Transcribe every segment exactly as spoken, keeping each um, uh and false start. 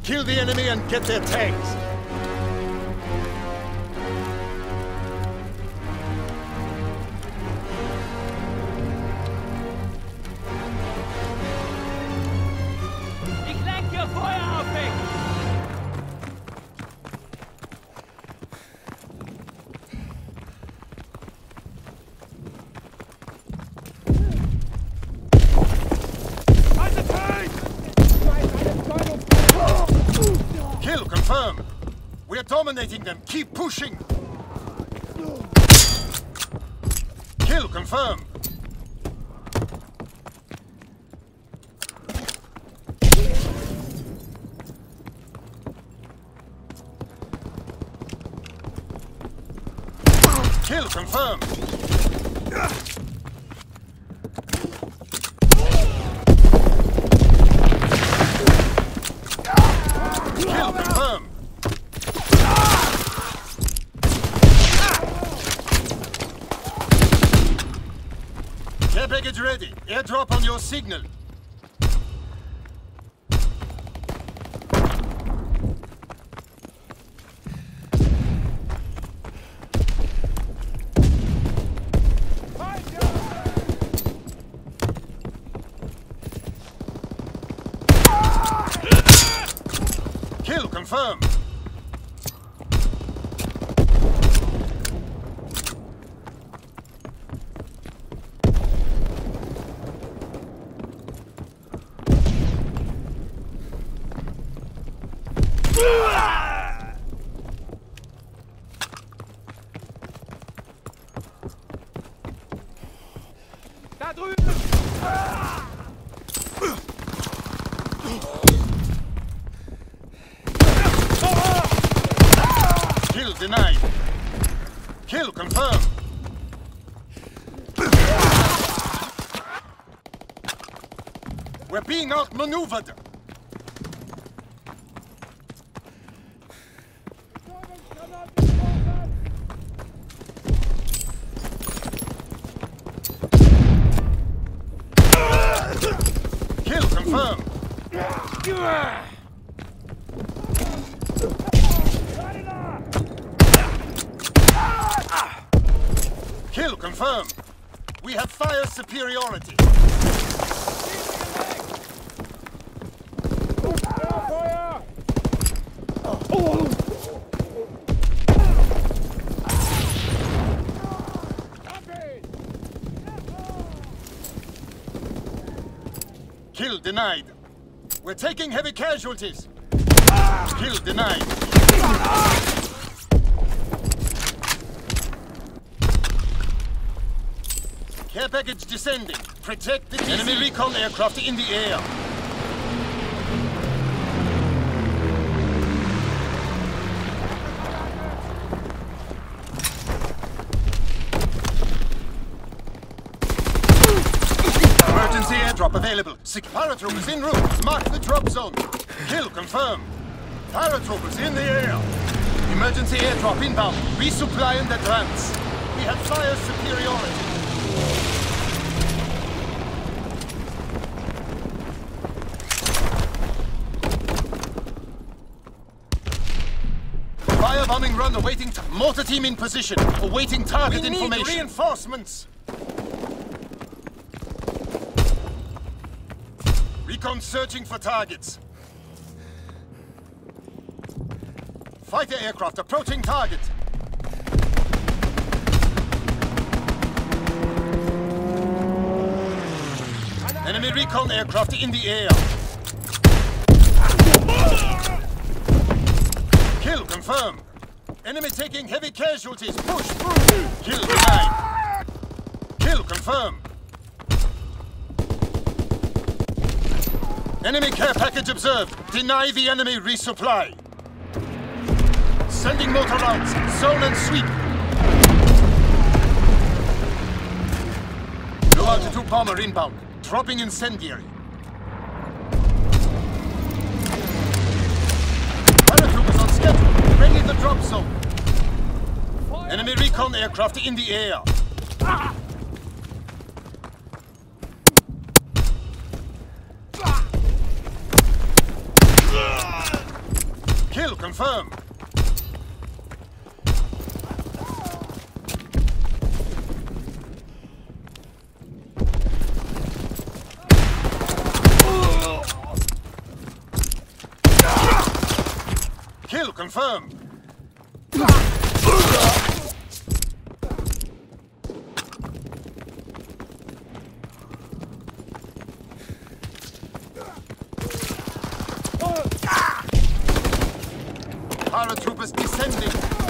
Kill the enemy and get their tanks. Ich lenke Feuer auf mich! Kill confirmed. We are dominating them. Keep pushing. Kill confirmed. Kill confirmed. Kill confirmed. Care package ready. Airdrop on your signal. Kill confirmed. Da drüben! Kill denied. Kill confirmed. We're being outmaneuvered. Kill confirmed. Kill confirmed. We have fire superiority. Kill denied. We're taking heavy casualties. Kill denied. Care package descending. Protect the enemy recon aircraft in the air. Emergency airdrop available. Six paratroopers en route. Mark the drop zone. Kill confirmed. Paratroopers in the air. Emergency airdrop inbound. Resupply and advance. We have fire superiority. Firebombing run awaiting t mortar team in position. Awaiting target we information. Need reinforcements. Recon searching for targets. Fighter aircraft approaching target. Enemy recon aircraft in the air. Kill confirmed. Enemy taking heavy casualties. Push through. Kill denied. Kill confirmed. Enemy care package observed. Deny the enemy resupply. Sending motor routes. Zone and sweep. Low altitude bomber inbound. Dropping incendiary. Paratroopers on schedule. Ready the drop zone. Enemy recon aircraft in the air. confirm. Kill confirmed. Paratroopers descending.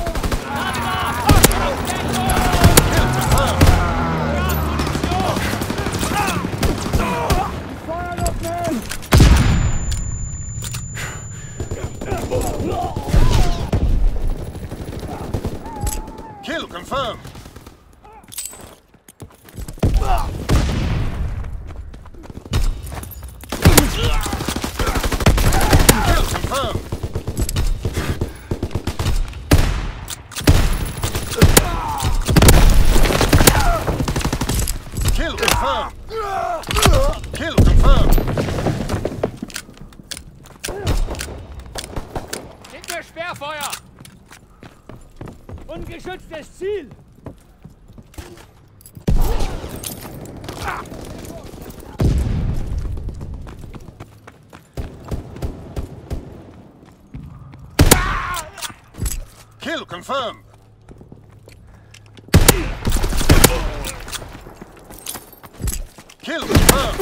Kill confirmed. Kill confirmed. Kill confirmed. Kill confirmed. Kill confirmed. Hinter Sperrfeuer! Ungeschütztes Ziel! Kill confirmed. Kill confirmed.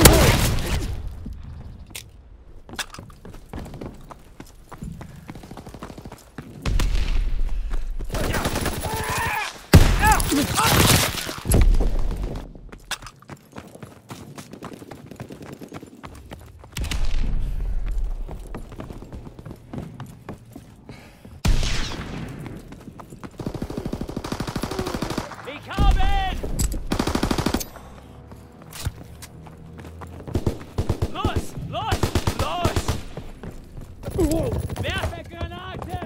Ich habe ihn! Los! Los! Los! Werfe Granate!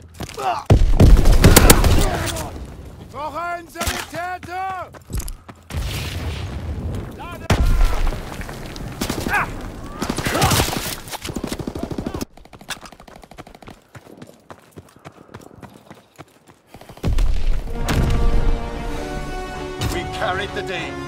Ich brauche einen Sanitäter! Lade! We carried the day.